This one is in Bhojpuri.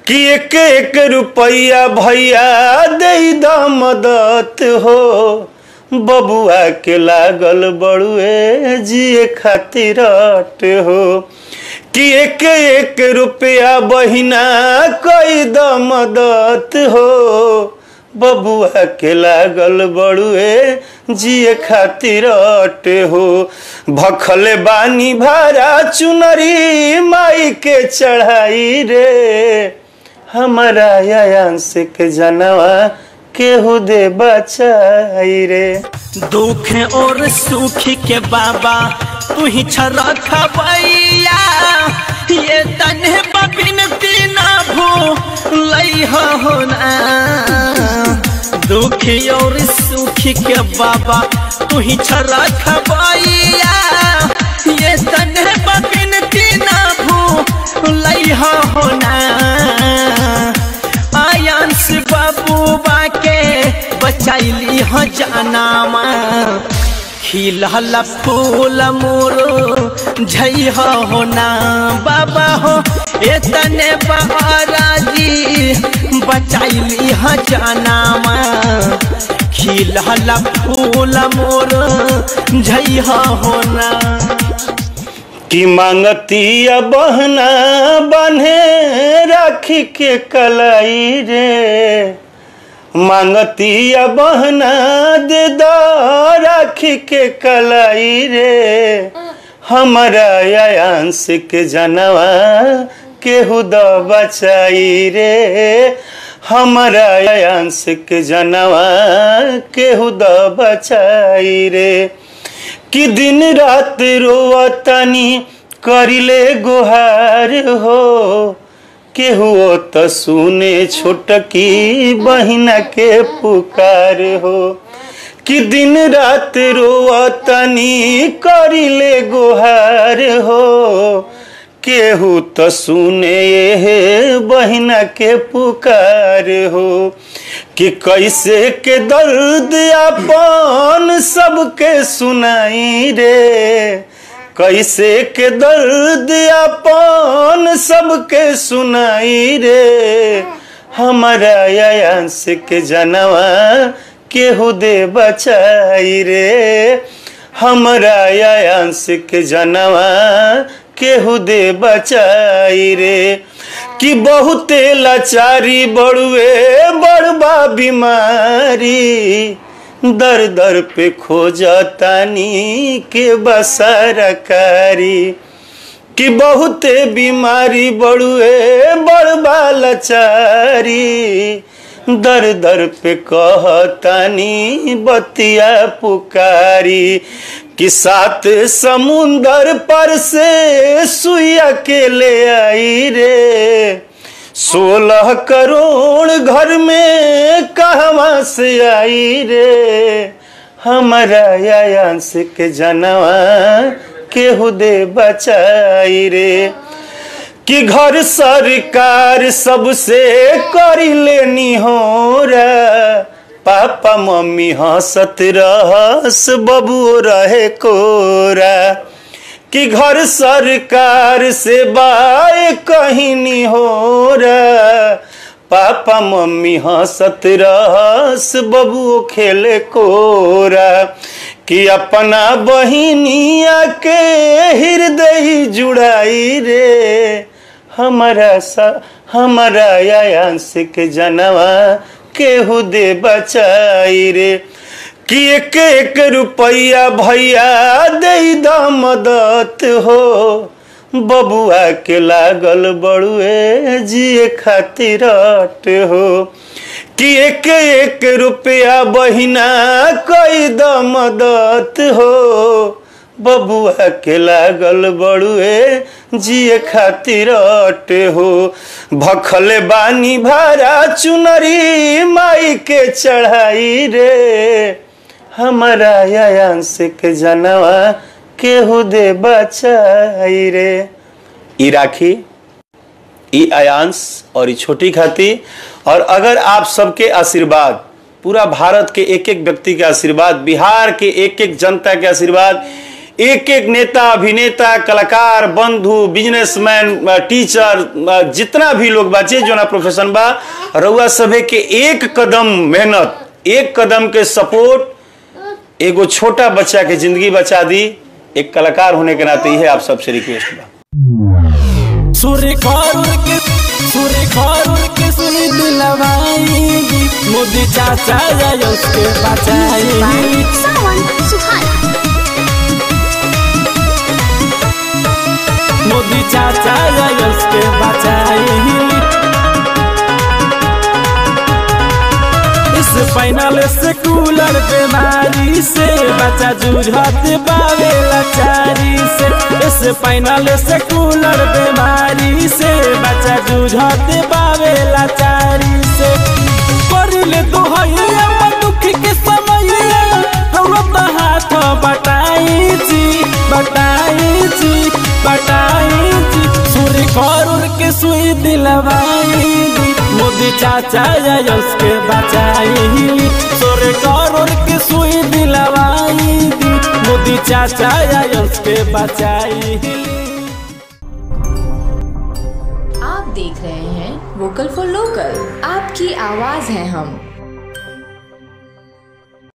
कि एक एक रुपया भैया दे द मदद हो, बबुआ के लागल बड़ुए जिए खातिर हो। कि एक एक रुपया बहिना कई द मदद हो, बबुआ के लागल बड़ुए जिए खातिर हो। भखले बानी भारा चुनरी माई के चढ़ाई रे, हमारा यांश के जनवा केहू दे बचाई रे। दुख और सुख के बाबा तू ही छरखा भैया, ये तन्हे बिनती ना भूलई हो ना। दुख और सुख के बाबा तू ही छरखा भैया, ये तन्हे बिनती ना भूलई हो ना। आयांश बाबूबा के बचैली हो जानामा, खिलहला फूल मोरो झई हो ना। बाबा हो एतने बाराजी बचैली हो जानामा, खिलहला फूल मोरो झई हो ना। कि मांगतिया बहना बन्हे राखी के कलाई रे, मांगतिया बहना दे द राखी के कलाई रे। हमारा यांश के जनवा केहू द बचाई रे, हमारा यांश के जनवा केहू द बचाई रे। कि दिन रात रोवतनी करिले गुहार हो, केहू तो सुने छोटकी बहिना के पुकार हो। कि दिन रात रोवतनी करिले गुहार हो, केहू तो सुने ये बहिना के पुकार हो। कि कैसे के दर्द अपन सबके सुनाई रे, कैसे के दर्द अपन सबके सुनाई रे। हमारा यांश के जनवा केहू दे बचाई रे, हमारा यांश के जनवा केहू दे बचाई रे। कि बहुते लाचारी बड़ुए बड़बा बीमारी, दर दर पे खोजतानी के बसरकारी। कि बहुते बीमारी बड़ुए बड़बा लाचारी, दर दर पे कहतानी बतिया पुकारी। कि 7 समुंदर पर से सुइया के ले आई रे, 16 करोड़ घर में कहवा से आई रे। हमारा यांश के जनवा केहू दे बचाई रे। कि घर सरकार सबसे करी लेनी हो रा, पापा मम्मी हंसत रहस बबू रहे कोरा। कि घर सरकार से बाय कहीं नहीं हो रा, पापा मम्मी हंसत रहस बबू खेले कोरा। कि अपना बहिनिया के हृदय जुड़ाई रे, हमारा यांश के जनवा केहू दे बचाई रे। कि एक एक रुपया भैया दे द मदद हो, बबुआ के लागल बड़ुए जिए खातिर हो। कि एक एक रुपया बहिना कई द मदद हो, बबुआ के लागल बड़ुए जिए खातिर हो। भखले बानी भारा चुनरी माई के चढ़ाई रे, हमारा यांश के जनवा केहू दे बचाई रे। ई राखी, ई आयांश और ई छोटी खाती। और अगर आप सबके आशीर्वाद, पूरा भारत के एक एक व्यक्ति के आशीर्वाद, बिहार के एक एक जनता के आशीर्वाद, एक एक नेता, अभिनेता, कलाकार, बंधु, बिजनेसमैन, टीचर, जितना भी लोग बाचे जो ना प्रोफेशन बा, रउआ सभे के एक कदम मेहनत, एक कदम के सपोर्ट एगो छोटा बच्चा के जिंदगी बचा दी। एक कलाकार होने के नाते ही आप सबसे रिक्वेस्ट बा। सूर्य खौर के सुनी दिलवाएगी, मोदी चाचा या उसके बचाएगी। मोदी चाचा या उसके बचाएगी। इस फाइनल से कूलर बीमारी से बच्चा जूझत बावे लाचारी से। इस फाइनल से कूलर बीमारी से बच्चा जूझत बावे लाचारी से। करिले दोहैया दुख के समैया, रौत हाथ बटाई जी, बटाई जी, बटाई जी। सूर्य खौर के सुई दिलवाई दी, मोदी चाचा या उसके बचाई। सूर्य खौर के सुई दिलवाई दी, मोदी चाचा या उसके बचाई। आप देख रहे हैं वोकल फॉर लोकल, आपकी आवाज है हम।